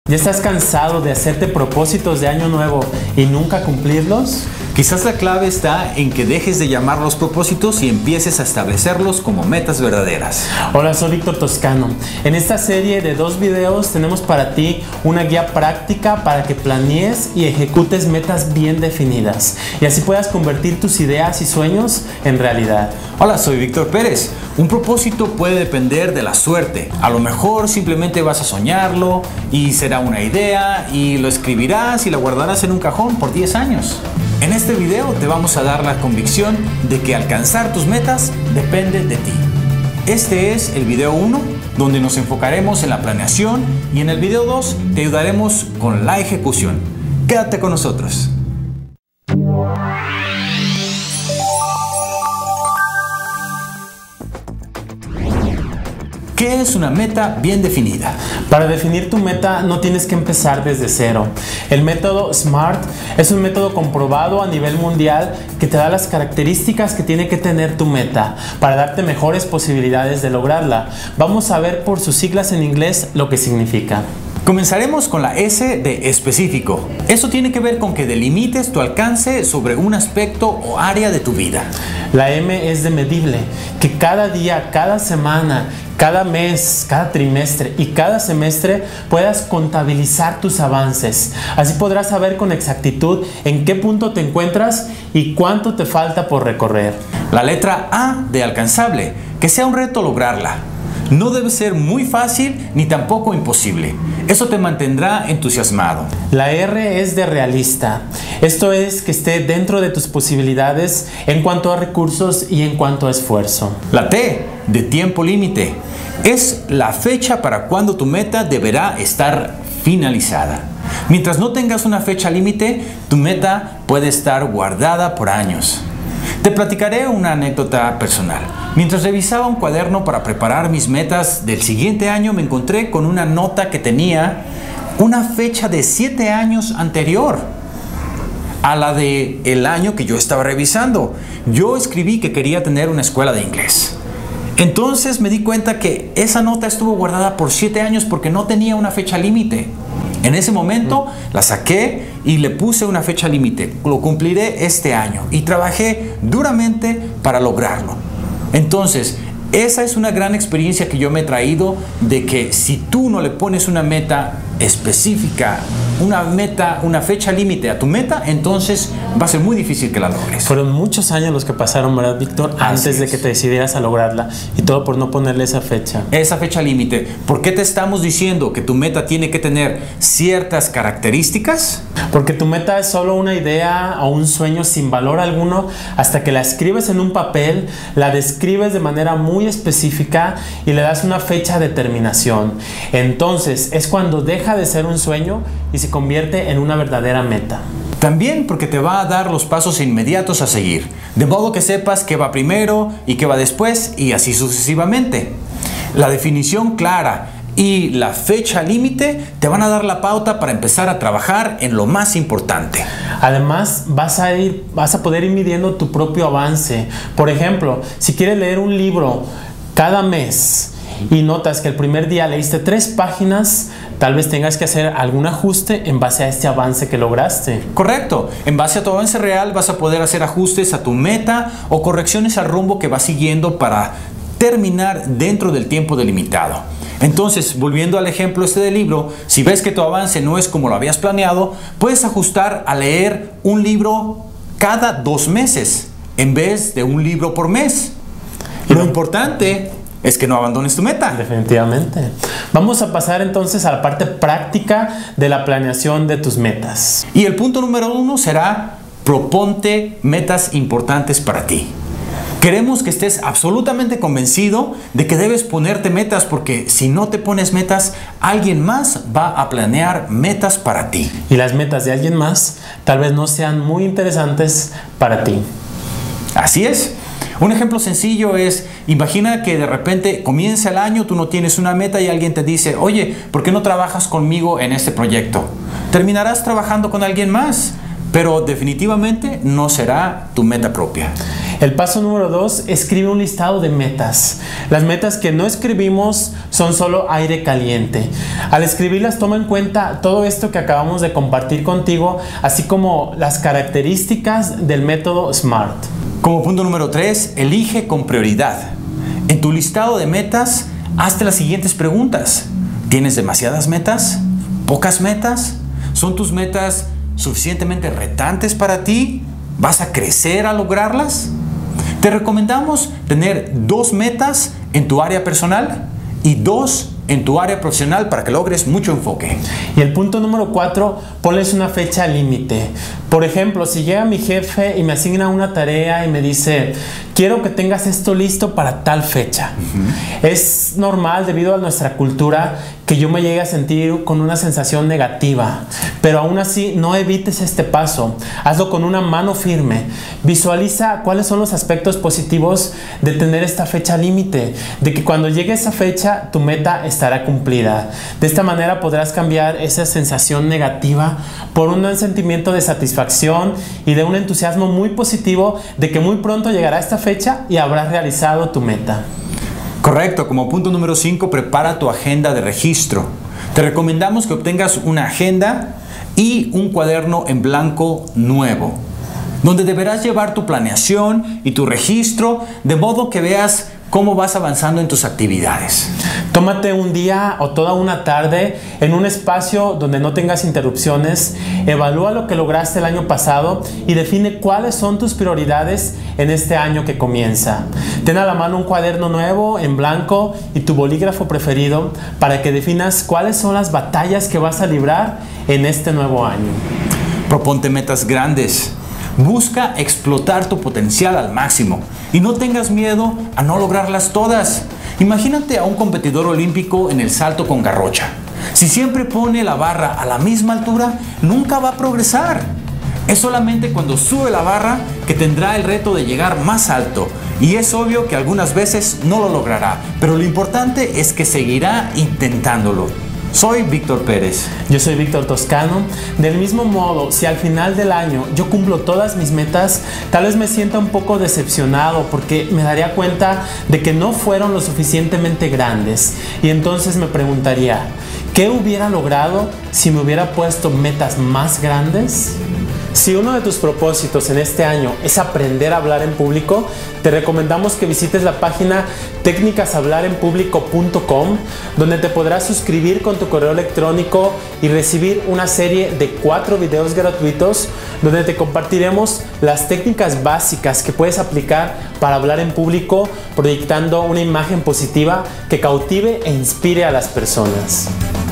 ¿Ya estás cansado de hacerte propósitos de año nuevo y nunca cumplirlos? Quizás la clave está en que dejes de llamarlos propósitos y empieces a establecerlos como metas verdaderas. Hola, soy Víctor Toscano. En esta serie de 2 videos tenemos para ti una guía práctica para que planees y ejecutes metas bien definidas y así puedas convertir tus ideas y sueños en realidad. Hola, soy Víctor Pérez. Un propósito puede depender de la suerte. A lo mejor simplemente vas a soñarlo y será una idea y lo escribirás y la guardarás en un cajón por 10 años. En este video te vamos a dar la convicción de que alcanzar tus metas depende de ti. Este es el video 1, donde nos enfocaremos en la planeación, y en el video 2 te ayudaremos con la ejecución. Quédate con nosotros. ¿Qué es una meta bien definida? Para definir tu meta no tienes que empezar desde cero. El método SMART es un método comprobado a nivel mundial que te da las características que tiene que tener tu meta para darte mejores posibilidades de lograrla. Vamos a ver por sus siglas en inglés lo que significa. Comenzaremos con la S de específico. Eso tiene que ver con que delimites tu alcance sobre un aspecto o área de tu vida. La M es de medible, que cada día, cada semana, cada mes, cada trimestre y cada semestre puedas contabilizar tus avances. Así podrás saber con exactitud en qué punto te encuentras y cuánto te falta por recorrer. La letra A de alcanzable, que sea un reto lograrla. No debe ser muy fácil ni tampoco imposible. Eso te mantendrá entusiasmado. La R es de realista. Esto es que esté dentro de tus posibilidades en cuanto a recursos y en cuanto a esfuerzo. La T de tiempo límite. Es la fecha para cuando tu meta deberá estar finalizada. Mientras no tengas una fecha límite, tu meta puede estar guardada por años. Te platicaré una anécdota personal. Mientras revisaba un cuaderno para preparar mis metas del siguiente año, me encontré con una nota que tenía una fecha de 7 años anterior a la del año que yo estaba revisando. Yo escribí que quería tener una escuela de inglés. Entonces me di cuenta que esa nota estuvo guardada por 7 años porque no tenía una fecha límite. En ese momento la saqué y le puse una fecha límite. Lo cumpliré este año y trabajé duramente para lograrlo. Entonces, esa es una gran experiencia que yo me he traído, de que si tú no le pones una meta específica, una fecha límite a tu meta, entonces va a ser muy difícil que la logres. Fueron muchos años los que pasaron, ¿verdad, Víctor? Antes de que te decidieras a lograrla, y todo por no ponerle esa fecha. Esa fecha límite. ¿Por qué te estamos diciendo que tu meta tiene que tener ciertas características? Porque tu meta es solo una idea o un sueño sin valor alguno hasta que la escribes en un papel, la describes de manera muy específica y le das una fecha de terminación. Entonces es cuando deja de ser un sueño y se convierte en una verdadera meta. También porque te va a dar los pasos inmediatos a seguir, de modo que sepas qué va primero y qué va después, y así sucesivamente. La definición clara y la fecha límite te van a dar la pauta para empezar a trabajar en lo más importante. Además, vas a poder ir midiendo tu propio avance. Por ejemplo, si quieres leer un libro cada mes y notas que el primer día leíste 3 páginas, tal vez tengas que hacer algún ajuste en base a este avance que lograste. Correcto. En base a tu avance real vas a poder hacer ajustes a tu meta o correcciones al rumbo que vas siguiendo para terminar dentro del tiempo delimitado. Entonces, volviendo al ejemplo del libro, si ves que tu avance no es como lo habías planeado, puedes ajustar a leer un libro cada 2 meses en vez de un libro por mes. Lo importante es que no abandones tu meta. Definitivamente. Vamos a pasar entonces a la parte práctica de la planeación de tus metas. Y el punto número 1 será: proponte metas importantes para ti. Queremos que estés absolutamente convencido de que debes ponerte metas, porque si no te pones metas, alguien más va a planear metas para ti. Y las metas de alguien más tal vez no sean muy interesantes para ti. Así es. Un ejemplo sencillo es, imagina que de repente comienza el año, tú no tienes una meta y alguien te dice: oye, ¿por qué no trabajas conmigo en este proyecto? Terminarás trabajando con alguien más, pero definitivamente no será tu meta propia. El paso número 2, escribe un listado de metas. Las metas que no escribimos son solo aire caliente. Al escribirlas, toma en cuenta todo esto que acabamos de compartir contigo, así como las características del método SMART. Como punto número 3, elige con prioridad. En tu listado de metas, hazte las siguientes preguntas. ¿Tienes demasiadas metas? ¿Pocas metas? ¿Son tus metas suficientemente retantes para ti? ¿Vas a crecer al lograrlas? Te recomendamos tener 2 metas en tu área personal y 2 en tu área profesional para que logres mucho enfoque. Y el punto número 4, ponles una fecha límite. Por ejemplo, si llega mi jefe y me asigna una tarea y me dice, quiero que tengas esto listo para tal fecha. Es normal, debido a nuestra cultura, que yo me llegue a sentir con una sensación negativa, pero aún así no evites este paso. Hazlo con una mano firme. Visualiza cuáles son los aspectos positivos de tener esta fecha límite, de que cuando llegue esa fecha tu meta estará cumplida. De esta manera podrás cambiar esa sensación negativa por un sentimiento de satisfacción y de un entusiasmo muy positivo de que muy pronto llegará esta fecha y habrás realizado tu meta. Correcto, como punto número 5, prepara tu agenda de registro. Te recomendamos que obtengas una agenda y un cuaderno en blanco nuevo, donde deberás llevar tu planeación y tu registro, de modo que veas cómo vas avanzando en tus actividades. Tómate un día o toda una tarde en un espacio donde no tengas interrupciones, evalúa lo que lograste el año pasado y define cuáles son tus prioridades en este año que comienza. Ten a la mano un cuaderno nuevo en blanco y tu bolígrafo preferido para que definas cuáles son las batallas que vas a librar en este nuevo año. Proponte metas grandes. Busca explotar tu potencial al máximo y no tengas miedo a no lograrlas todas. Imagínate a un competidor olímpico en el salto con garrocha. Si siempre pone la barra a la misma altura, nunca va a progresar. Es solamente cuando sube la barra que tendrá el reto de llegar más alto. Y es obvio que algunas veces no lo logrará, pero lo importante es que seguirá intentándolo. Soy Víctor Pérez. Yo soy Víctor Toscano. Del mismo modo, si al final del año yo cumplo todas mis metas, tal vez me sienta un poco decepcionado porque me daría cuenta de que no fueron lo suficientemente grandes. Y entonces me preguntaría, ¿qué hubiera logrado si me hubiera puesto metas más grandes? Si uno de tus propósitos en este año es aprender a hablar en público, te recomendamos que visites la página técnicashablarenpublico.com, donde te podrás suscribir con tu correo electrónico y recibir una serie de 4 videos gratuitos donde te compartiremos las técnicas básicas que puedes aplicar para hablar en público, proyectando una imagen positiva que cautive e inspire a las personas.